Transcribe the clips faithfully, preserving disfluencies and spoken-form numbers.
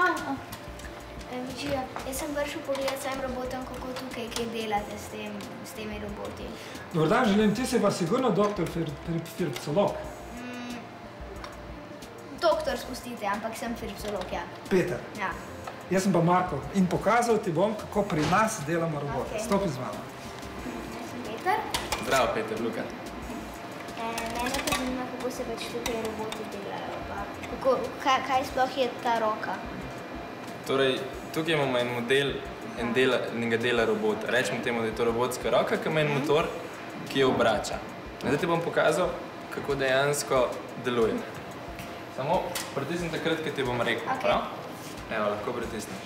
Živijo, jaz sem prišel pogledat svojim robotom, kako tukaj kaj delate s, tem, s temi roboti. Dobar dan, želim, ti si pa sigurno doktor firpsolog. Mm, doktor spustite, ampak sem firpsolog, ja. Peter. Ja. Jaz sem pa Marko in pokazal ti bom, kako pri nas delamo robote. Okay. Stopi z vama. Jaz sem Peter. Zdravo, Peter, Luka. E, mene pa zanima, kako se pač tukaj roboti delajo. Pa kako, kaj, kaj sploh je ta roka? Torej, tukaj imamo en model en dela, enega dela robota. Rečemo temu, da je to robotska roka, ki ima en motor, ki jo obrača. Zdaj ti bom pokazal, kako dejansko deluje. Samo pritisni takrat, ko ti bom rekel, okay. prav? Evo, lahko pritisneš.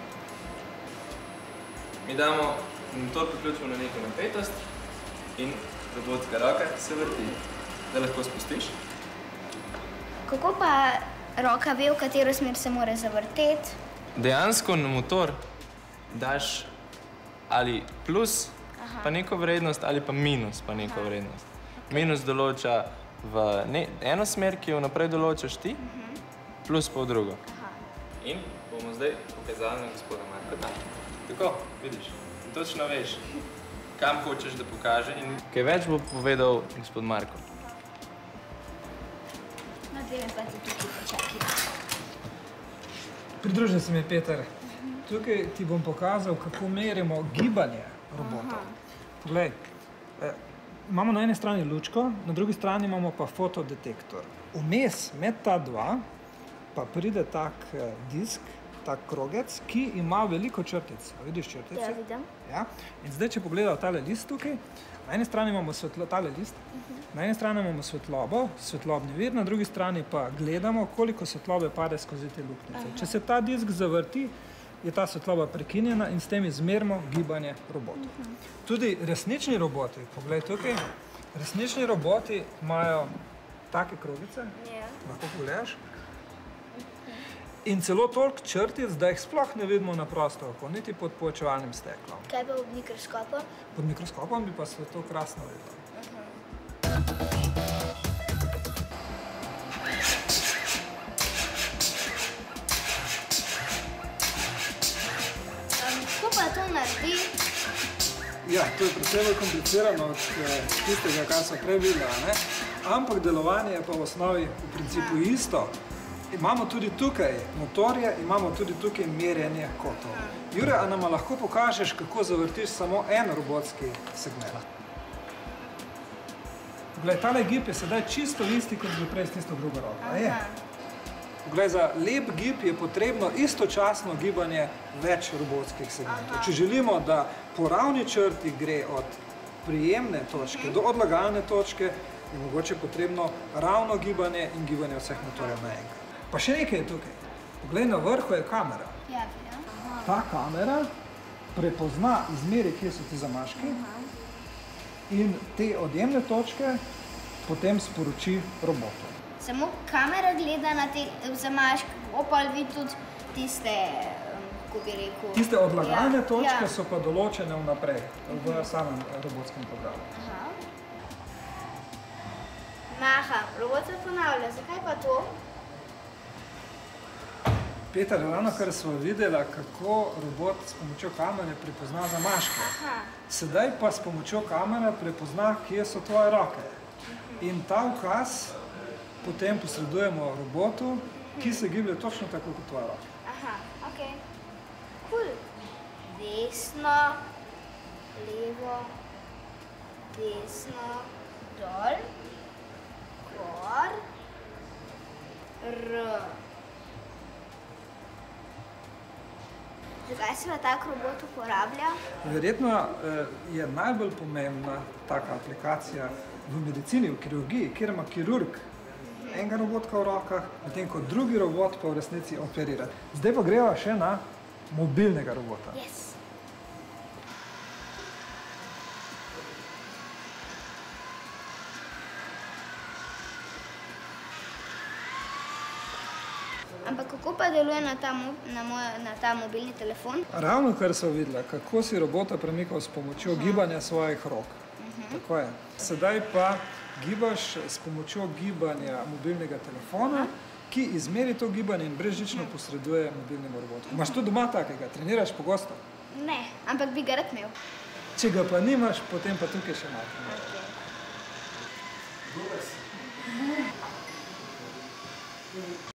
Mi damo motor, priključimo na neko napetost in robotska roka se vrti. Zdaj lahko spustiš. Kako pa roka ve, v katero smer se mora zavrteti? Dejansko na motor daš ali plus Aha. pa neko vrednost ali pa minus pa neko Aha. vrednost. Okay. Minus določa v ne, eno smer, ki jo naprej določaš ti, uh-huh. plus pa v drugo. Aha. In bomo zdaj pokazali na gospoda Marka. Tako, vidiš, točno veš, kam hočeš, da pokaže in kaj več bo povedal gospod Marko. No, dve pa ti tukaj počaki. Pridružil se mi je Peter. Tukaj ti bom pokazal, kako merimo gibanje robotov. Glej, eh, imamo na eni strani lučko, na drugi strani imamo pa fotodetektor. Vmes med ta dva pa pride tak eh, disk, tak krogec, ki ima veliko črtic. A vidiš črtice? Ja, vidim. Ja. In zdaj, če pogledal tale list tukaj, na eni strani imamo svetlo, tale list, uh-huh. na eni strani imamo svetlobo, svetlobni vir, na drugi strani pa gledamo, koliko svetlobe pade skozi te luknjice. Uh-huh. Če se ta disk zavrti, je ta svetloba prekinjena in s tem izmerimo gibanje robotov. Uh-huh. Tudi resnični roboti, poglej tukaj, resnični roboti imajo take krogice, yeah. lahko pogledaš, in celo toliko črtic, da jih sploh ne vidimo na prosto oko, niti pod povečevalnim steklom. Kaj pa pod mikroskopom? Pod mikroskopom bi pa se to krasno videlo. Kako pa to naredi? Ja, to je precej bolj komplicirano od tistega, kar so prej videla, ne? Ampak delovanje je pa v osnovi v principu isto. Imamo tudi tukaj motorje, imamo tudi tukaj merjenje kotov. Jure, a nama lahko pokažeš, kako zavrtiš samo en robotski segment? Poglej, tale gib je sedaj čisto isti, kot bi prej s tisto drugo roko. Poglej, za lep gib je potrebno istočasno gibanje več robotskih segmentov. Aha. Če želimo, da po ravni črti gre od prijemne točke do odlagalne točke, je mogoče potrebno ravno gibanje in gibanje vseh motorjev naenkrat. Pa še nekaj je tukaj. Poglej, na vrhu je kamera. Ja, vidim. Ta kamera prepozna izmeri, kje so ti zamaški in te odjemne točke potem sporoči robotu. Samo kamera gleda na te zamaške, opal vidi tudi tiste, kako bi rekel... Tiste odlagalne točke so pa določene vnaprej v samem robotskem programu. Maha, robot se ponavlja, zakaj pa to? Peter, ravno kar smo videla, kako robot s pomočjo kamere prepozna zamaške. Sedaj pa s pomočjo kamere prepozna, kje so tvoje roke. In ta ukaz potem posredujemo robotu, ki se giblje točno tako kot tvoje roke. Aha, okej. Cool. Desno, levo, desno, dol, gor, r. Zakaj se tak robot uporablja? Verjetno je najbolj pomembna taka aplikacija v medicini, v kirurgiji, kjer ima kirurg enega robotka v rokah, medtem ko drugi robot pa v resnici operira. Zdaj pa greva še na mobilnega robota. Yes. Ampak kako pa deluje na ta, na moj, na ta mobilni telefon? Ravno kar so videla, kako si robota premikal s pomočjo Aha. gibanja svojih rok. Uh-huh. Tako je. Sedaj pa gibaš s pomočjo gibanja mobilnega telefona, ki izmeri to gibanje in brezžično posreduje mobilnemu robotu. Imaš to doma takega? Treniraš pogosto? Ne, ampak bi ga rad imel. Če ga pa nimaš, potem pa tukaj še malo. Okay.